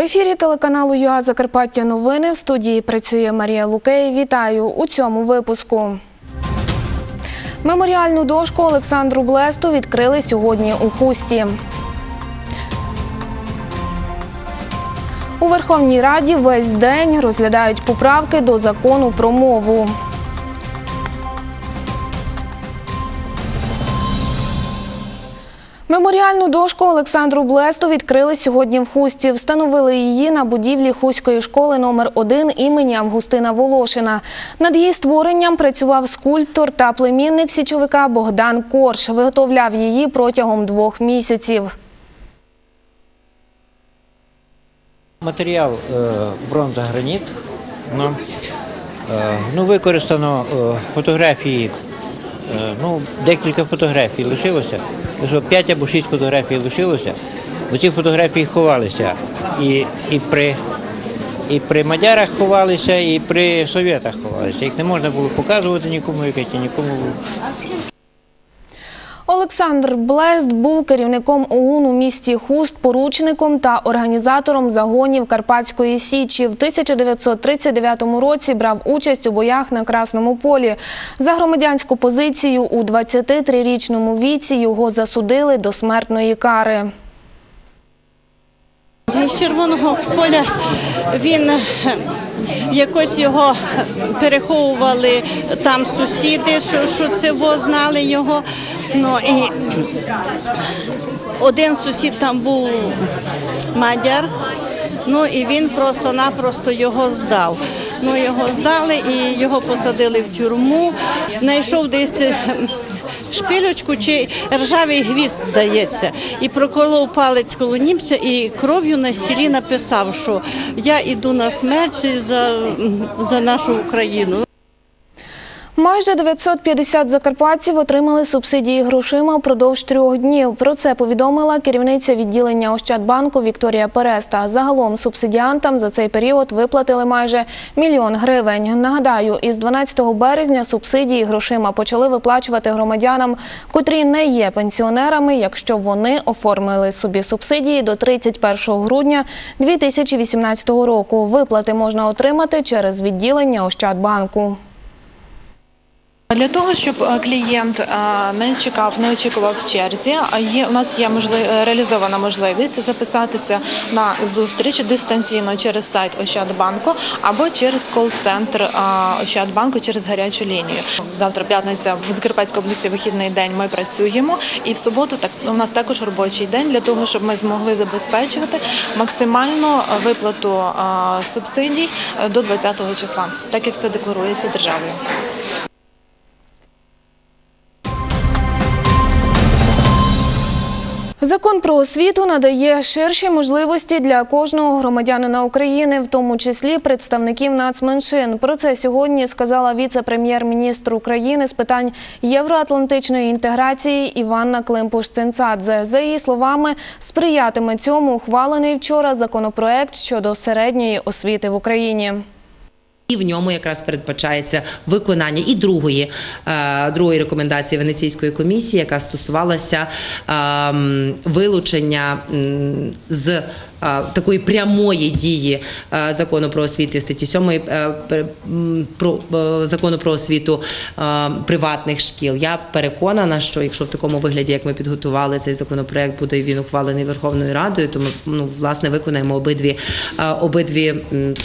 ефірі телеканалу ЮА Закарпаття новини. В студії працює Марія Лукей. Вітаю у цьому випуску. Меморіальну дошку Олександру Блесту відкрили сьогодні у Хусті. У Верховній Раді весь день розглядають поправки до закону про мову. Меморіальну дошку Олександру Блесту відкрили сьогодні в Хусті. Встановили її на будівлі Хуської школи номер 1 імені Августина Волошина. Над її створенням працював скульптор та племінник січовика Богдан Корж. Виготовляв її протягом 2 місяців. Матеріал бронза-граніт. Використано фотографії, декілька фотографій лишилося. 5 або 6 фотографій лишилося. Ці фотографії ховалися і при мадярах ховалися, і при совєтах ховалися. Їх не можна було показувати нікому, нікому. Олександр Блест був керівником ОУН у місті Хуст, поручником та організатором загонів Карпатської Січі. В 1939 році брав участь у боях на Красному полі. За громадянську позицію у 23-річному віці його засудили до смертної кари. З Червоного поля він якось його переховували там сусіди, що це знали його. І один сусід там був мадяр, і він просто-напросто його здав. Його здали і його посадили в тюрму. Знайшов десь шпилючку чи ржавий гвізд, здається, і проколов палець коло німця і кров'ю на стілі написав, що я йду на смерть за нашу Україну. Майже 950 закарпатців отримали субсидії грошима впродовж 3 днів. Про це повідомила керівниця відділення Ощадбанку Вікторія Переста. Загалом субсидіантам за цей період виплатили майже 1 мільйон гривень. Нагадаю, із 12 березня субсидії грошима почали виплачувати громадянам, котрі не є пенсіонерами, якщо вони оформили собі субсидії до 31 грудня 2018 року. Виплати можна отримати через відділення Ощадбанку. Для того, щоб клієнт не очікував в черзі, у нас є реалізована можливість записатися на зустріч дистанційно через сайт Ощадбанку або через кол-центр Ощадбанку через гарячу лінію. Завтра п'ятниця, в Закарпатській області вихідний день, ми працюємо, і в суботу у нас також робочий день для того, щоб ми змогли забезпечувати максимальну виплату субсидій до 20 числа, так як це декларується державою. Закон про освіту надає ширші можливості для кожного громадянина України, в тому числі представників нацменшин. Про це сьогодні сказала віце-прем'єр-міністр України з питань євроатлантичної інтеграції Іванна Климпуш-Цинцадзе. За її словами, сприятиме цьому ухвалений вчора законопроект щодо середньої освіти в Україні. І в ньому якраз передбачається виконання і другої рекомендації Венеційської комісії, яка стосувалася вилучення з такої прямої дії закону про освіту, статті 7 закону про освіту приватних шкіл. Я переконана, що якщо в такому вигляді, як ми підготували цей законопроект, буде він ухвалений Верховною Радою, то ми, власне, виконаємо обидві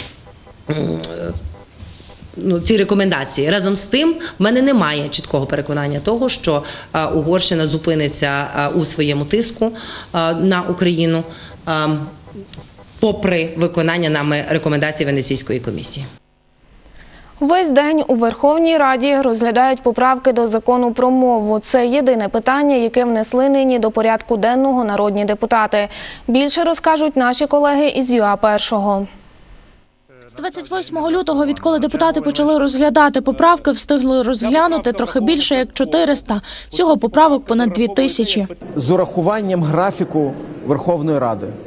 ці рекомендації. Разом з тим, в мене немає чіткого переконання того, що Угорщина зупиниться у своєму тиску на Україну, попри виконання нами рекомендацій Венеційської комісії. Весь день у Верховній Раді розглядають поправки до закону про мову. Це єдине питання, яке внесли нині до порядку денного народні депутати. Більше розкажуть наші колеги із ЮА-1. З 28 лютого, відколи депутати почали розглядати поправки, встигли розглянути трохи більше як 400. Всього поправок понад 2000. З урахуванням графіку Верховної Ради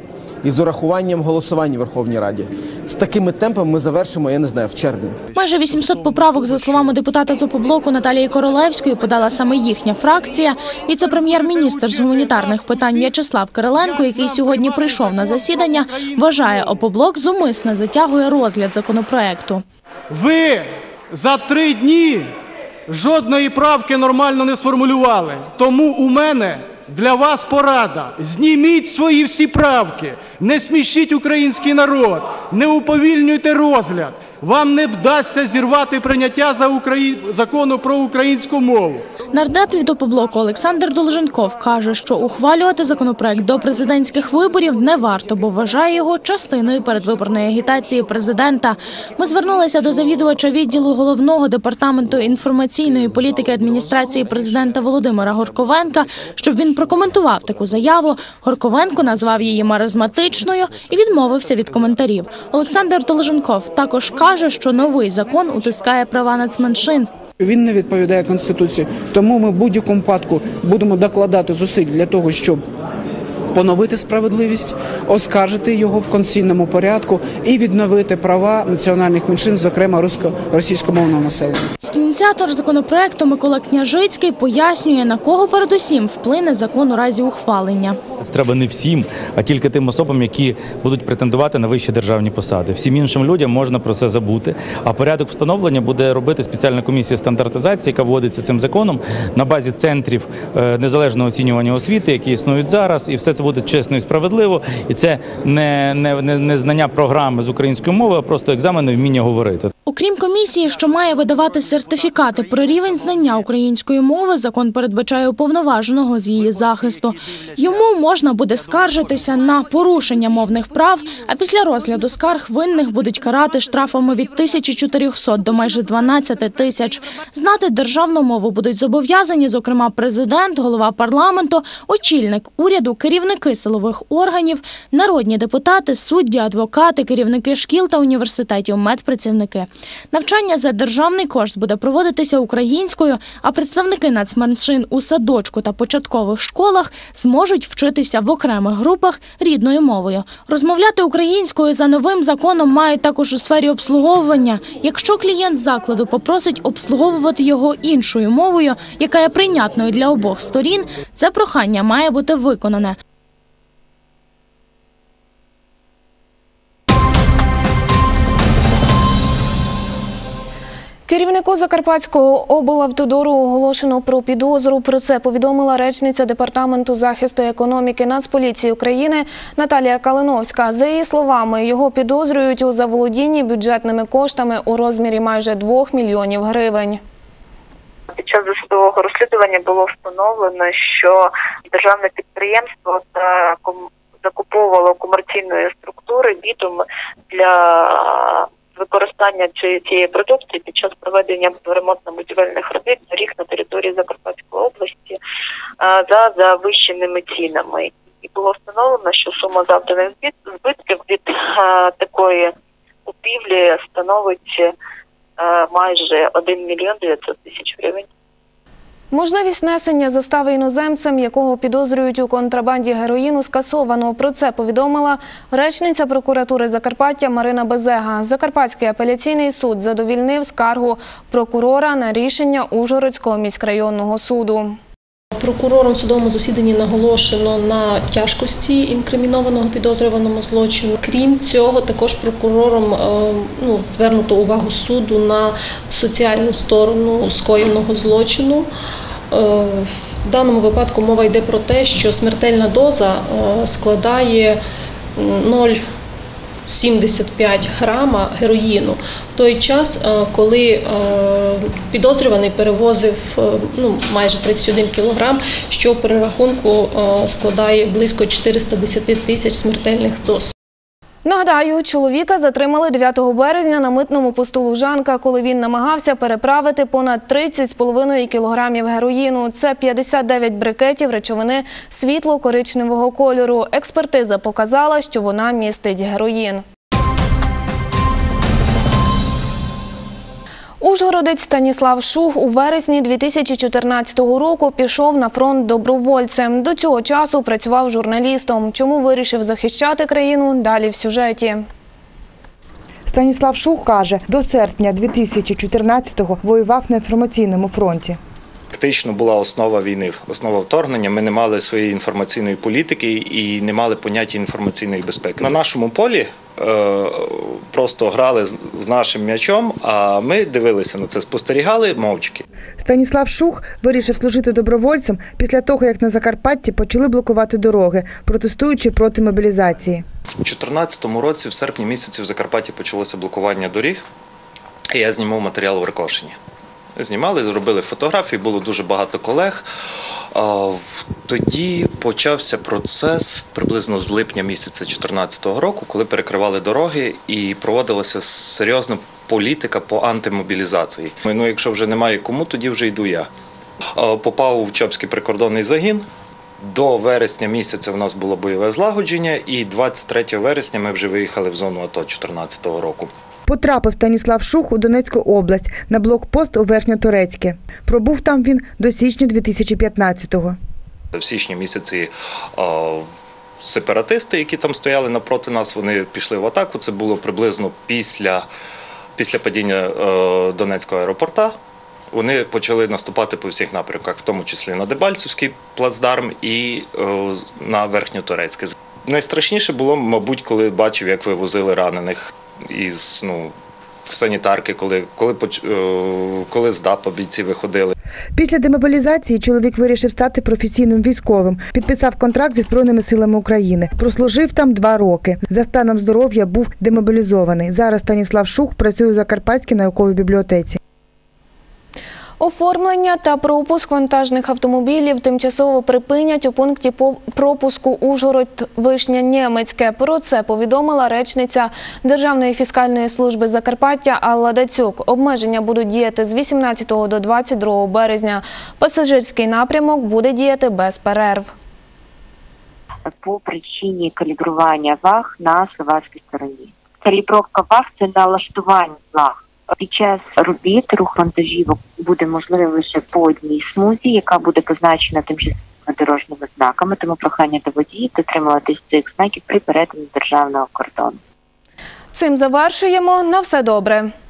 і з урахуванням голосування в Верховній Раді. З такими темпами ми завершимо, я не знаю, в червні. Майже 800 поправок, за словами депутата з «Опоблоку» Наталії Королевської, подала саме їхня фракція. Віце-прем'єр-міністр з гуманітарних питань В'ячеслав Кириленко, який сьогодні прийшов на засідання, вважає, «Опоблок» зумисне затягує розгляд законопроекту. Ви за 3 дні жодної правки нормально не сформулювали. Тому у мене для вас порада. Зніміть свої всі правки, не смішіть український народ, не уповільнюйте розгляд. Вам не вдасться зірвати прийняття закону про українську мову. Нардеп від «Опоблоку» Олександр Долженков каже, що ухвалювати законопроект до президентських виборів не варто, бо вважає його частиною передвиборної агітації президента. Ми звернулися до завідувача відділу Головного департаменту інформаційної політики адміністрації президента Володимира Горковенка, щоб він прокоментував таку заяву. Горковенко назвав її маразматичною і відмовився від коментарів. Олександр Долженков також каже, що новий закон утискає права нацменшин. Він не відповідає Конституції, тому ми в будь-якому випадку будемо докладати зусиль для того, щоб поновити справедливість, оскаржити його в конституційному порядку і відновити права національних меншин, зокрема російськомовного населення. Ініціатор законопроекту Микола Княжицький пояснює, на кого передусім вплине закон у разі ухвалення. Треба не всім, а тільки тим особам, які будуть претендувати на вищі державні посади. Всім іншим людям можна про це забути, а порядок встановлення буде робити спеціальна комісія стандартизації, яка вводиться цим законом на базі центрів незалежного оцінювання освіти, які існують зараз, і все це буде чесно і справедливо, і це не знання програми з української мови, а просто екзамен і вміння говорити. Окрім комісії, що має видавати сертифікати про рівень знання української мови, закон передбачає уповноваженого з її захисту. Йому можна буде скаржитися на порушення мовних прав, а після розгляду скарг винних будуть карати штрафами від 1400 до майже 12 тисяч. Знати державну мову будуть зобов'язані, зокрема, президент, голова парламенту, очільник уряду, керівники силових органів, народні депутати, судді, адвокати, керівники шкіл та університетів, медпрацівники. Навчання за державний кошт буде проводитися українською, а представники нацменшин у садочку та початкових школах зможуть вчитися в окремих групах рідною мовою. Розмовляти українською за новим законом мають також у сфері обслуговування. Якщо клієнт закладу попросить обслуговувати його іншою мовою, яка є прийнятною для обох сторін, це прохання має бути виконане. Керівнику Закарпатського облавтодору оголошено про підозру. Про це повідомила речниця Департаменту захисту економіки Нацполіції України Наталія Калиновська. За її словами, його підозрюють у заволодінні бюджетними коштами у розмірі майже 2 мільйонів гривень. Під час досудового розслідування було встановлено, що державне підприємство закуповувало комерційної структури бітум для використання цієї продукції під час проведення ремонтно-будівельних робіт доріг на території Закарпатської області за завищеними цінами. І було встановлено, що сума завданих збитків від такої купівлі становить майже 1 мільйон 900 тисяч гривень. Можливість несення застави іноземцям, якого підозрюють у контрабанді героїну, скасовано. Про це повідомила речниця прокуратури Закарпаття Марина Безега. Закарпатський апеляційний суд задовільнив скаргу прокурора на рішення Ужгородського міськрайонного суду. Прокурором в судовому засіданні наголошено на тяжкості інкримінованого підозрюваного злочину. Крім цього, також прокурором звернуто увагу суду на соціальну сторону скоєного злочину. В даному випадку мова йде про те, що смертельна доза складає 0,75 грама героїну. В той час, коли підозрюваний перевозив майже 31 кілограм, що в перерахунку складає близько 410 тисяч смертельних доз. Нагадаю, чоловіка затримали 9 березня на митному посту Лужанка, коли він намагався переправити понад 30,5 кілограмів героїну. Це 59 брикетів речовини світло-коричневого кольору. Експертиза показала, що вона містить героїн. У Ужгородець Станіслав Шух у вересні 2014 року пішов на фронт добровольцем. До цього часу працював журналістом. Чому вирішив захищати країну – далі в сюжеті. Станіслав Шух каже, до серпня 2014-го воював на інформаційному фронті. Фактично була основа війни, основа вторгнення. Ми не мали своєї інформаційної політики і не мали поняття інформаційної безпеки. На нашому полі просто грали з нашим м'ячом, а ми дивилися на це, спостерігали мовчки. Станіслав Шух вирішив служити добровольцем після того, як на Закарпатті почали блокувати дороги, протестуючи проти мобілізації. У 2014 році, в серпні місяці, в Закарпатті почалося блокування доріг, і я знімав матеріал в Рикошині. Знімали, робили фотографії, було дуже багато колег. Тоді почався процес приблизно з липня місяця 2014 року, коли перекривали дороги і проводилася серйозна політика по антимобілізації. Ну, якщо вже немає кому, тоді вже йду я. Попав у Чопський прикордонний загін. До вересня місяця в нас було бойове злагодження, і 23 вересня ми вже виїхали в зону АТО 2014 року. Потрапив Станіслав Шух у Донецьку область на блокпост у Верхньоторецьке. Пробув там він до січня 2015-го. В січні місяці сепаратисти, які там стояли напроти нас, вони пішли в атаку. Це було приблизно після падіння Донецького аеропорта. Вони почали наступати по всіх напрямках, в тому числі на Дебальцевський плацдарм і на Верхньоторецьке. Найстрашніше було, мабуть, коли бачив, як вивозили ранених із санітарки, коли з ДАПа бійці виходили. Після демобілізації чоловік вирішив стати професійним військовим. Підписав контракт зі Збройними силами України. Прослужив там 2 роки. За станом здоров'я був демобілізований. Зараз Станіслав Шух працює у Закарпатській науковій бібліотеці. Оформлення та пропуск вантажних автомобілів тимчасово припинять у пункті пропуску Ужгород-Вишня-Нємецьке. Про це повідомила речниця Державної фіскальної служби Закарпаття Алла Дацюк. Обмеження будуть діяти з 18 до 22 березня. Пасажирський напрямок буде діяти без перерв. По причині калібрування ваг на словацькій стороні. Калібровка ваг – це налаштування ваг. Під час робіт рух вантажівок буде можливий лише по одній смузі, яка буде позначена тимчасовими дорожніми знаками, тому прохання до водіїв дотримуватись цих знаків при перетині державного кордону. Цим завершуємо. На все добре.